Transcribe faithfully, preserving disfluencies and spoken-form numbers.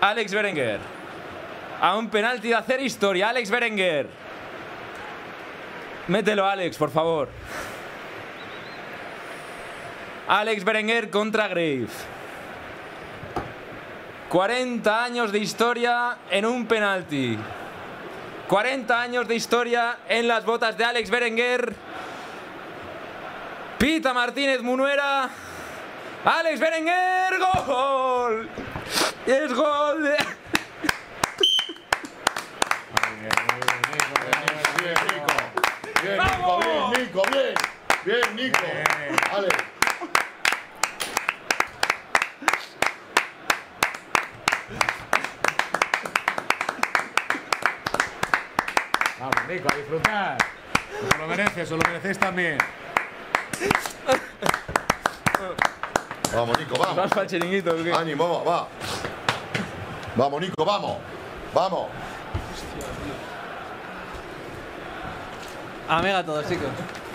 Alex Berenguer. A un penalti de hacer historia. Alex Berenguer. Mételo, Alex, por favor. Alex Berenguer contra Grave. cuarenta años de historia en un penalti. cuarenta años de historia en las botas de Alex Berenguer. Pita Martínez Munuera. Alex Berenguer. ¡Gol! Es gol de... Bien, Nico. Bien, Nico, bien, Nico, bien. Bien, Nico. Vale. Vamos, Nico, a disfrutar. Os lo mereces, os lo merecéis también. Vamos, Nico, vamos. ¿Vas para el chiringuito o qué? Ánimo, va. Vamos, Nico, vamos. Vamos. Amiga a todos, chicos.